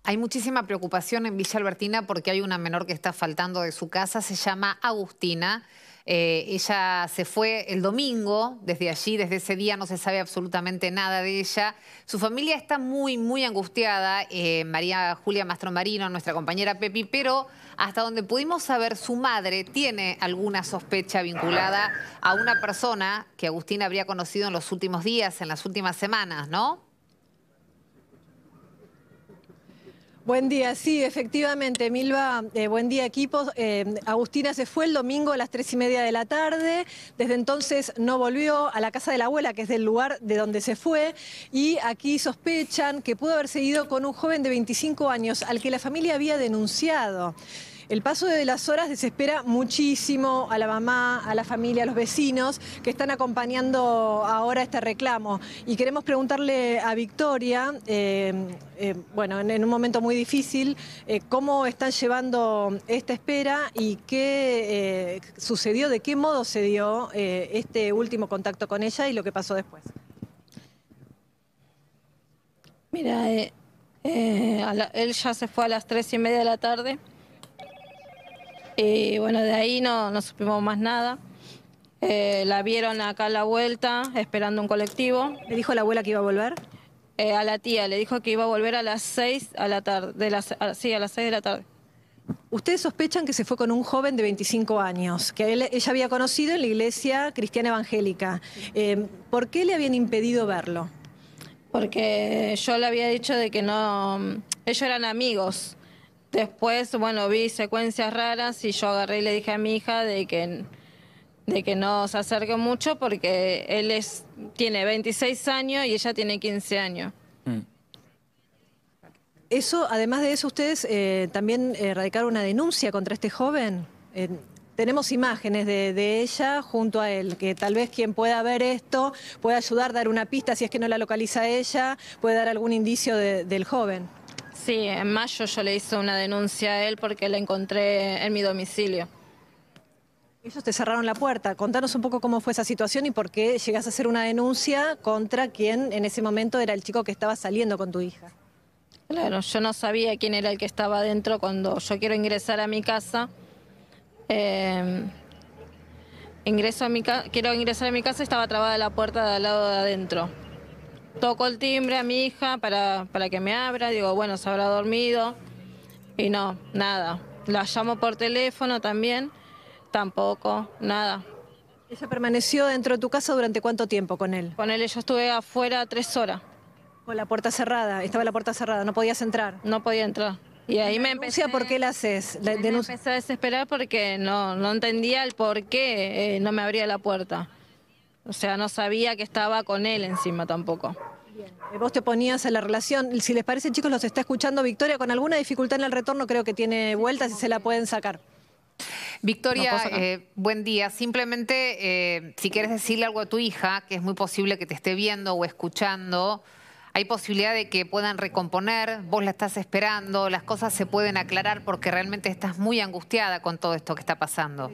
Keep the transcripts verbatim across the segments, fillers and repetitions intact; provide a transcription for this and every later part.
Hay muchísima preocupación en Villa Albertina porque hay una menor que está faltando de su casa, se llama Agustina. Eh, ella se fue el domingo, desde allí, desde ese día no se sabe absolutamente nada de ella. Su familia está muy, muy angustiada, eh, María Julia Mastromarino, nuestra compañera Pepi, pero hasta donde pudimos saber, su madre tiene alguna sospecha vinculada a una persona que Agustina habría conocido en los últimos días, en las últimas semanas, ¿no? Buen día, sí, efectivamente, Milva, eh, buen día equipo. Eh, Agustina se fue el domingo a las tres y media de la tarde, desde entonces no volvió a la casa de la abuela, que es del lugar de donde se fue, y aquí sospechan que pudo haber seguido con un joven de veinticinco años al que la familia había denunciado. El paso de las horas desespera muchísimo a la mamá, a la familia, a los vecinos que están acompañando ahora este reclamo. Y queremos preguntarle a Victoria, eh, eh, bueno, en, en un momento muy difícil, eh, cómo están llevando esta espera y qué eh, sucedió, de qué modo se dio eh, este último contacto con ella y lo que pasó después. Mira, eh, eh, a la- él ya se fue a las tres y media de la tarde. Y bueno, de ahí no, no supimos más nada. Eh, la vieron acá a la vuelta, esperando un colectivo. ¿Le dijo la abuela que iba a volver? Eh, a la tía le dijo que iba a volver a las seis a la tarde, de las, a- sí, a las seis de la tarde. Ustedes sospechan que se fue con un joven de veinticinco años, que él- ella había conocido en la iglesia cristiana evangélica. Eh, ¿Por qué le habían impedido verlo? Porque yo le había dicho de que no, ellos eran amigos. Después, bueno, vi secuencias raras y yo agarré y le dije a mi hija de que, de que no se acerque mucho porque él es, tiene veintiséis años y ella tiene quince años. Eso, además de eso, ustedes eh, también eh, radicaron una denuncia contra este joven. Eh, tenemos imágenes de, de ella junto a él, que tal vez quien pueda ver esto pueda ayudar, dar una pista, si es que no la localiza ella, puede dar algún indicio de- del joven. Sí, en mayo yo le hice una denuncia a él porque la encontré en mi domicilio. Ellos te cerraron la puerta. Contanos un poco cómo fue esa situación y por qué llegas a hacer una denuncia contra quien en ese momento era el chico que estaba saliendo con tu hija. Claro, yo no sabía quién era el que estaba adentro cuando yo quiero ingresar a mi casa. Eh, ingreso a mi ca- quiero ingresar a mi casa y estaba trabada la puerta de al lado de adentro. Toco el timbre a mi hija para, para que me abra, digo, bueno, se habrá dormido. Y no, nada. La llamo por teléfono también, tampoco, nada. ¿Ella permaneció dentro de tu casa durante cuánto tiempo con él? Con él yo estuve afuera tres horas, Con la puerta cerrada, estaba la puerta cerrada, no podías entrar. no podía entrar. Y ahí me empecé, Denuncia, ¿por qué la haces? La ahí me denuncia. empecé a desesperar porque no, no entendía el por qué eh, no me abría la puerta. O sea, no sabía que estaba con él encima tampoco. Eh, Vos te ponías en la relación, si les parece, chicos, los está escuchando Victoria, con alguna dificultad en el retorno, creo que tiene vueltas y se la pueden sacar. Victoria, ¿No puedo sacar? eh, buen día. Simplemente, eh, si quieres decirle algo a tu hija, que es muy posible que te esté viendo o escuchando, hay posibilidad de que puedan recomponer, vos la estás esperando, las cosas se pueden aclarar porque realmente estás muy angustiada con todo esto que está pasando.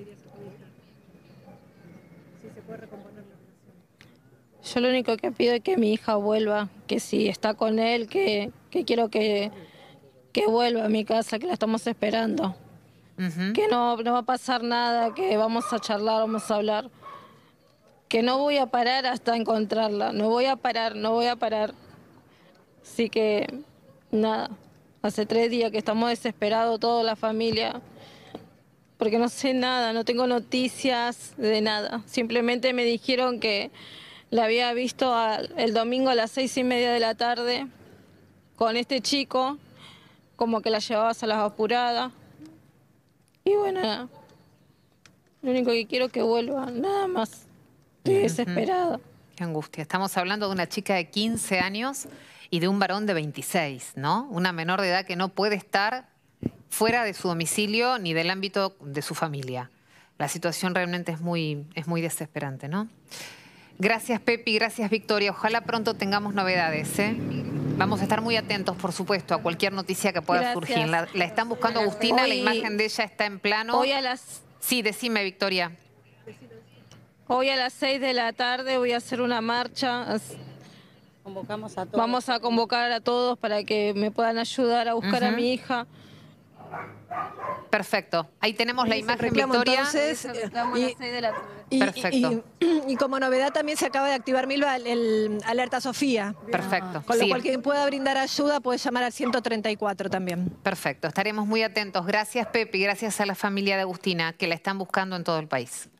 Yo lo único que pido es que mi hija vuelva, que si está con él, que, que quiero que, que vuelva a mi casa, que la estamos esperando. Ujú. Que no, no va a pasar nada, que vamos a charlar, vamos a hablar. Que no voy a parar hasta encontrarla, no voy a parar, no voy a parar. Así que, nada, hace tres días que estamos desesperados, toda la familia, porque no sé nada, no tengo noticias de nada. Simplemente me dijeron que la había visto a- el domingo a las seis y media de la tarde con este chico, como que la llevabas a las apuradas. Y bueno, nada. Lo único que quiero es que vuelva, nada más. Estoy desesperada. Qué angustia. Estamos hablando de una chica de quince años y de un varón de veintiséis, ¿no? Una menor de edad que no puede estar fuera de su domicilio ni del ámbito de su familia. La situación realmente es muy, es muy desesperante, ¿no? Gracias, Pepi, gracias, Victoria. Ojalá pronto tengamos novedades, ¿eh? Vamos a estar muy atentos, por supuesto, a cualquier noticia que pueda Gracias. surgir. La, la están buscando a Agustina, la Hoy- imagen de ella está en plano. Hoy a las, Sí, decime, Victoria. hoy a las seis de la tarde voy a hacer una marcha as- Convocamos a todos. Vamos a convocar a todos para que me puedan ayudar a buscar Uh-huh. a mi hija. Perfecto. Ahí tenemos la Ese imagen, reclamo, Victoria. entonces, Reclamo a y- las seis de la tarde. Y, Perfecto. y- y como novedad también se acaba de activar, Milva, el, el Alerta Sofía. Perfecto. Con lo Sí. cual quien pueda brindar ayuda puede llamar al ciento treinta y cuatro también. Perfecto. Estaremos muy atentos. Gracias, Pepe, y gracias a la familia de Agustina, que la están buscando en todo el país.